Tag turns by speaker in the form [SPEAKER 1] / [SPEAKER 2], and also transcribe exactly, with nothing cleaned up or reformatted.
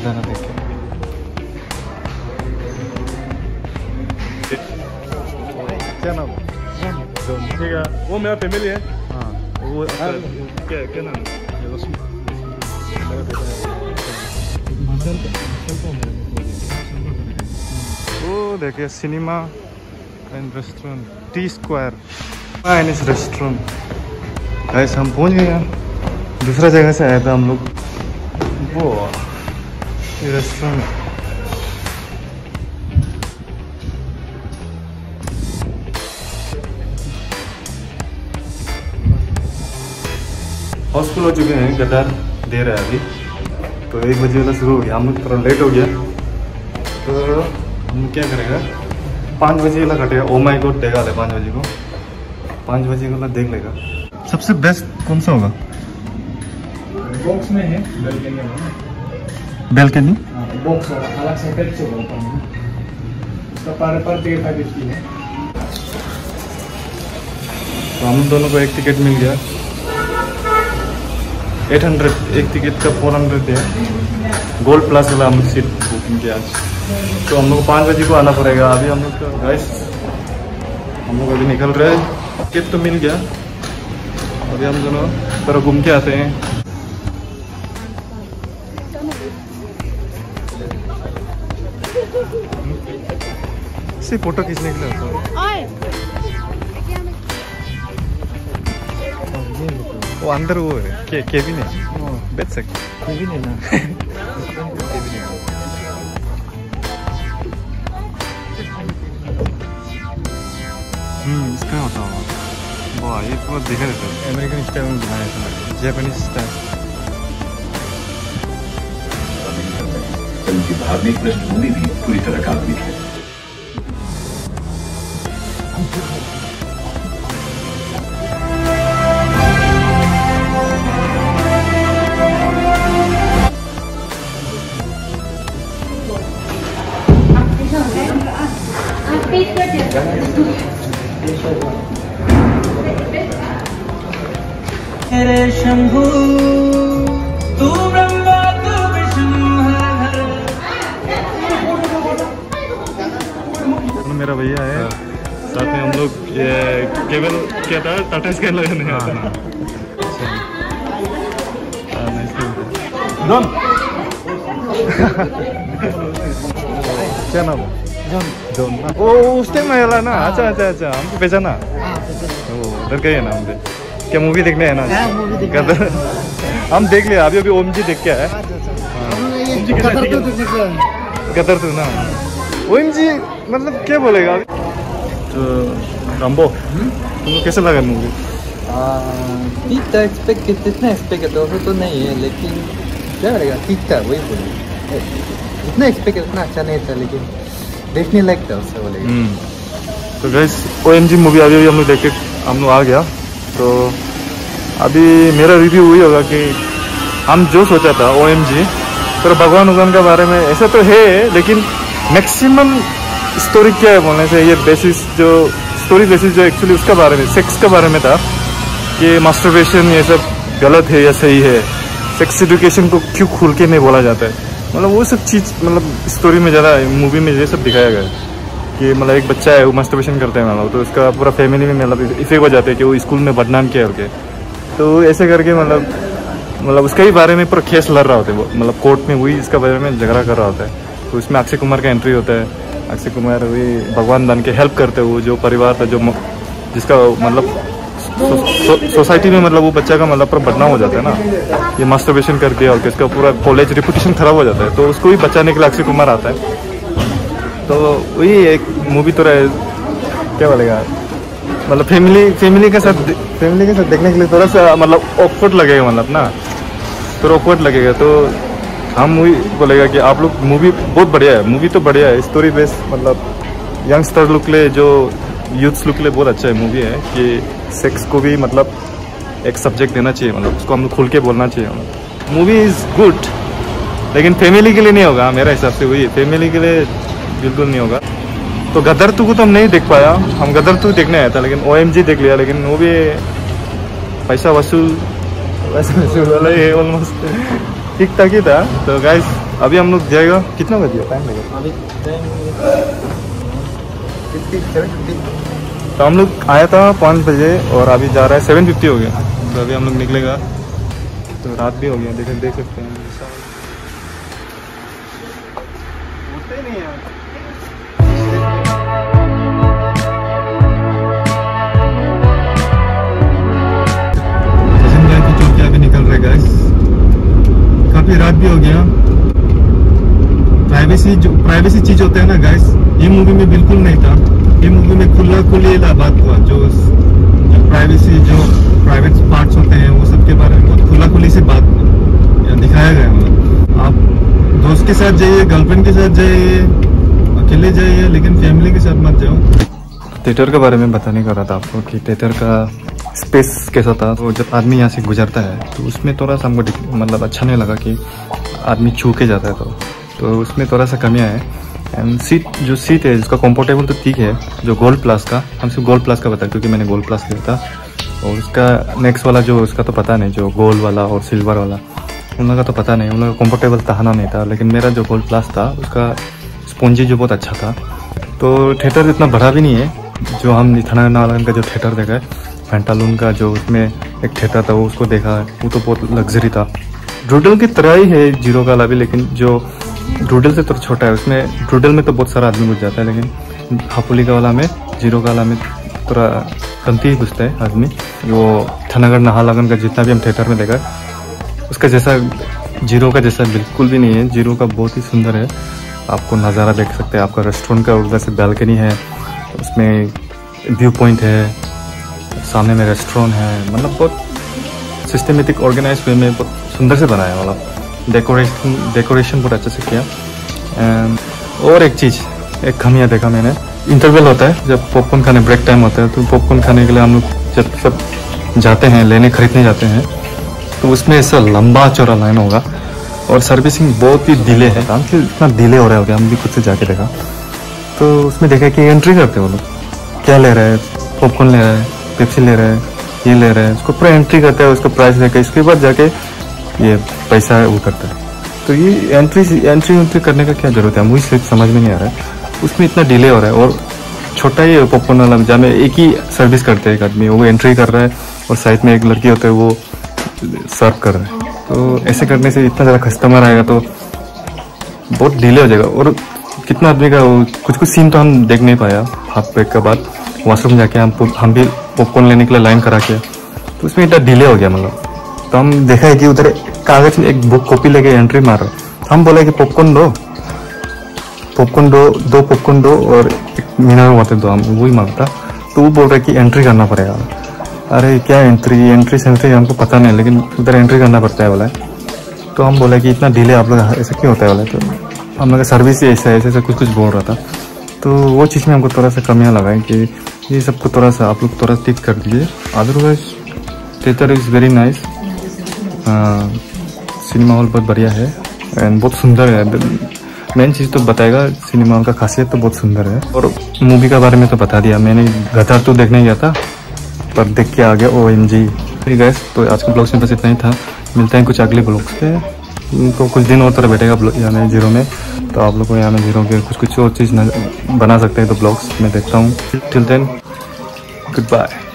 [SPEAKER 1] नजारा देख के। क्या नाम है? ठीक है, वो मेरा फैमिली है। हाँ वो क्या क्या नाम है? वो देखिए cinema and restaurant T square Chinese restaurant. Guys हम पहुंच गए हैं, दूसरा जगह से आया था हम लोग। वो ये रेस्टोरेंट हाउसफुल हो चुके हैं, गद्दार दे रहा है अभी। तो एक बजे वाला शुरू हो गया, हम लोग थोड़ा लेट हो गया तो हम क्या करेगा, पाँच बजे वाला कटेगा। ओ माई गॉड देगा ले पाँच बजे को, पाँच बजे वाला देख लेगा। सबसे बेस्ट कौन सा होगा?
[SPEAKER 2] बॉक्स में है बेल्कनी में।
[SPEAKER 1] बेल्कनी
[SPEAKER 2] बॉक्स अलग से टच होगा ऊपर में, उसका पर पर टिकट का कितनी है?
[SPEAKER 1] तो हम दोनों को एक टिकट मिल गया, एट हंड्रेड एक टिकट का फोर हंड्रेड है। गोल्ड प्लस वाला हम लोग सीट बुकिंग किया आज। तो हम लोग को पाँच बजे को आना पड़ेगा। अभी हम लोग का गाइस हम लोग अभी निकल रहे हैं। टिकट तो मिल गया, अभी हम दोनों थोड़ा घूम के आते हैं। सिर्फ फोटो खींचने के लिए होता है। वो अंदर वो है के, केबिन है, बैठ सकते केबिन है ना। हम्म इसका होता होगा। वाह ये पूरा देखा रहता है, अमेरिकन स्टाइल में बनाया था, जापानीज स्टाइल।
[SPEAKER 3] उनकी धार्मिक पृष्ठभूमि भी पूरी तरह काल्पनिक है।
[SPEAKER 4] मेरे शंभू तू ब्रह्मा तू विष्णु हर
[SPEAKER 1] मेरा भैया है साथ में। हम लोग ये केवल क्या था, टाटा स्कैन लगाने आया था ना। क्या नाम है? जॉन। जॉन ना, वो उस टाइम आया ना। अच्छा अच्छा अच्छा, हमको पहचाना। वो डर गए ना हमसे। क्या मूवी देखने है ना? गदर हम देख लिया अभी अभी। ओम जी देख के आए। गदर तो ना ओम जी मतलब क्या बोलेगा अभी। तो रंबो तुमको कैसा लगा मूवी?
[SPEAKER 5] ठीक था, एक्सपेक्ट कितना एक्सपेक्ट करते हो तो नहीं है, लेकिन क्या करेगा, ठीक था वही बोले। इतना एक्सपेक्ट इतना अच्छा नहीं था, लेकिन देखने लायक था उससे बोलेगा।
[SPEAKER 1] तो guys O M G movie अभी अभी हम लोग देख के हम लोग आ गया। तो अभी मेरा रिव्यू वही होगा कि हम जो सोचा था ओ एम जी, तो भगवान उगवान के बारे में ऐसा तो है, लेकिन मैक्सिमम स्टोरी क्या है बोलने से, ये बेसिस जो स्टोरी बेसिस जो एक्चुअली उसका बारे में, सेक्स के बारे में था कि मास्टरबेशन ये सब गलत है या सही है, सेक्स एजुकेशन को क्यों खुल के नहीं बोला जाता है। मतलब वो सब चीज़ मतलब स्टोरी में ज़्यादा मूवी में ये सब दिखाया गया है कि मतलब एक बच्चा है वो मास्टरबेशन करते हैं मतलब, तो उसका पूरा फैमिली में मतलब इफेक्ट हो जाते हैं कि वो स्कूल में बदनाम किया करके। तो ऐसे करके मतलब मतलब उसके ही बारे में पूरा केस लड़ रहा होता है वो, मतलब कोर्ट में वही इसका बारे में झगड़ा कर रहा होता है। तो उसमें अक्षय कुमार का एंट्री होता है। अक्षय कुमार वही भगवान बन के हेल्प करते हैं, वो जो परिवार था जो जिसका मतलब सोसाइटी में मतलब वो बच्चा का मतलब पूरा बदनाम हो जाता है ना, ये मास्टरबेशन कर दिया और इसका पूरा कॉलेज रेपुटेशन खराब हो जाता है। तो उसको भी बचाने के लिए अक्षय कुमार आता है। तो वही एक मूवी तो रहे क्या बोलेगा, मतलब फैमिली फैमिली के साथ फैमिली के साथ देखने के लिए थोड़ा सा मतलब ऑकवर्ड लगेगा, मतलब ना थोड़ा ऑकवर्ड लगेगा। तो हम वही बोलेगा कि आप लोग मूवी बहुत बढ़िया है, मूवी तो बढ़िया है, स्टोरी बेस मतलब यंगस्टर लुक ले जो यूथ्स लुक ले बहुत अच्छा है मूवी है कि सेक्स को भी मतलब एक सब्जेक्ट देना चाहिए, मतलब उसको हम लोग खुल के बोलना चाहिए। मूवी इज़ गुड, लेकिन फैमिली के लिए नहीं होगा मेरा हिसाब से। वही फैमिली के लिए बिल्कुल नहीं होगा। तो गदर टू को तो हम नहीं देख पाया, हम गदर टू देखने आया था, लेकिन ओ एम जी देख लिया। लेकिन वो भी पैसा वसूल वैसे वसूल वाला ही है ऑलमोस्ट, ठीक ठाक ही था। तो गाइस अभी हम लोग जाएगा, कितना बजे टाइम लगेगा?
[SPEAKER 5] अभी
[SPEAKER 1] तो हम लोग आया था पाँच बजे और अभी जा रहा है सेवन फिफ्टी हो गया। तो अभी हम लोग निकलेगा, तो रात भी हो गया, देख देख सकते हैं। होते ही नहीं है। अभी निकल रहे गाइस, काफी रात भी हो गया। प्राइवेसी जो प्राइवेसी चीज होता है ना गाइस, ये मूवी में बिल्कुल नहीं था। ये मूवी में खुला खुली बात हुआ, जो जो प्राइवेसी जो प्राइवेट पार्ट्स होते हैं वो सब के बारे में बहुत खुला खुली से बात दिखाया गया। मतलब आप दोस्त के साथ जाइए, गर्लफ्रेंड के साथ जाइए, अकेले जाइए, लेकिन फैमिली के साथ मत जाओ। थिएटर के बारे में बताने का रहा था आपको कि थिएटर का स्पेस कैसा था। तो जब आदमी यहाँ से गुजरता है तो उसमें थोड़ा सा हमको मतलब अच्छा नहीं लगा कि आदमी छू के जाता है, तो तो उसमें थोड़ा सा कमियाँ है। एंड सीट जो सीट है उसका कंफर्टेबल तो ठीक है, जो गोल्ड प्लस का, हम सिर्फ गोल्ड प्लस का बताया क्योंकि मैंने गोल्ड प्लस लिया था। और उसका नेक्स्ट वाला जो उसका तो पता नहीं, जो गोल्ड वाला और सिल्वर वाला उन लोगों का तो पता नहीं, उन लोगों का कंफर्टेबल तहना नहीं था। लेकिन मेरा जो गोल्ड प्लस था उसका स्पॉन्जी जो बहुत अच्छा था। तो थिएटर इतना बड़ा भी नहीं है, जो हम थाना नालन का जो थिएटर देखा है, पेंटालून का जो उसमें एक थिएटर था वो उसको देखा है, वो तो बहुत लग्जरी था। ड्रूडल की तरह ही है जीरो का भी, लेकिन जो ड्रूडल से थोड़ा छोटा है। उसमें ड्रूडल में तो बहुत सारा आदमी घुस जाता है, लेकिन हापुली का वाला में जीरो का वाला में थोड़ा कमती ही घुसता है आदमी। वो थानागढ़ नाहरलगुन का जितना भी हम थिएटर में देखा उसका जैसा जीरो का जैसा बिल्कुल भी नहीं है। जीरो का बहुत ही सुंदर है, आपको नज़ारा देख सकते हैं। आपका रेस्टोरेंट का उधर से बालकनी है, उसमें व्यू पॉइंट है, सामने में रेस्टोरेंट है। मतलब बहुत सिस्टमेटिक ऑर्गेनाइज वे में बहुत सुंदर से बनाया, मतलब डेकोरेशन डेकोरेशन बहुत अच्छे से किया। एंड और एक चीज़, एक खामियां देखा मैंने, इंटरवल होता है जब पॉपकॉर्न खाने ब्रेक टाइम होता है, तो पॉपकॉर्न खाने के लिए हम लोग जब सब जाते हैं, लेने खरीदने जाते हैं, तो उसमें ऐसा लंबा चौड़ा लाइन होगा और सर्विसिंग बहुत ही डिले है। काम कि इतना डिले हो रहा है, हम भी खुद से जाके देखा तो उसमें देखा कि एंट्री करते हैं वो लोग, क्या ले रहे हैं, पॉपकॉर्न ले रहे हैं, पेप्सी ले रहे हैं, ये ले रहे हैं, उसको पूरा एंट्री करता है, उसका प्राइस लेकर इसके बाद जाके ये पैसा वो करता है। तो ये एंट्री एंट्री एंट्री करने का क्या जरूरत है, मुझे सिर्फ समझ में नहीं आ रहा है। उसमें इतना डिले हो रहा है और छोटा ही पॉपकॉर्न वाला जहाँ में एक ही सर्विस करते हैं, एक आदमी वो एंट्री कर रहा है और साइड में एक लड़की होता है वो सर्व कर रहा है। तो ऐसे करने से इतना ज़्यादा कस्टमर आएगा तो बहुत डिले हो जाएगा। और कितना आदमी का कुछ कुछ सीन तो हम देख नहीं पाया। हाफ ब्रेक के बाद वॉशरूम जाके हम हम भी पॉपकॉर्न लेने के लिए लाइन करा के, तो उसमें इतना डिले हो गया। मतलब तो हम देखा है कि उधर कागज में एक बुक कॉपी लेके एंट्री मार रहा है। हम बोले कि पॉपकॉर्न दो, पॉपकॉर्न दो दो पॉपकॉर्न दो और एक मिनरल वाटर दो, हम वही मांगता। तो वो बोल रहा है कि एंट्री करना पड़ेगा। अरे क्या एंट्री एंट्री सेंट्री हमको पता नहीं, लेकिन उधर एंट्री करना पड़ता है बोला है। तो हम बोले कि इतना डिले आप लोग ऐसा क्यों होता है बोला। तो हम लोग का सर्विस ही ऐसा ऐसे ऐसा कुछ कुछ बोल रहा था। तो वो चीज़ में हमको थोड़ा सा कमियाँ लगा कि ये सबको थोड़ा सा आप लोग थोड़ा ठीक कर दीजिए। Otherwise theatre is very nice, cinema hall बहुत बढ़िया है एंड बहुत सुंदर है। मेन चीज़ तो बताएगा, सिनेमा हॉल का खासियत तो बहुत सुंदर है। और मूवी के बारे में तो बता दिया मैंने, गदर तो देखने गया था पर देख के आ गया ओ एम जी। गैस तो आज के ब्लॉग्स में बस इतना ही था, मिलते हैं कुछ अगले ब्लॉग्स पे। तो कुछ दिन और तरह बैठेगा यहाँ में जीरो में, तो आप लोग को यहाँ में जीरो के कुछ कुछ और चीज़ बना सकते हैं, तो ब्लॉग्स मैं देखता हूँ। Till then good bye.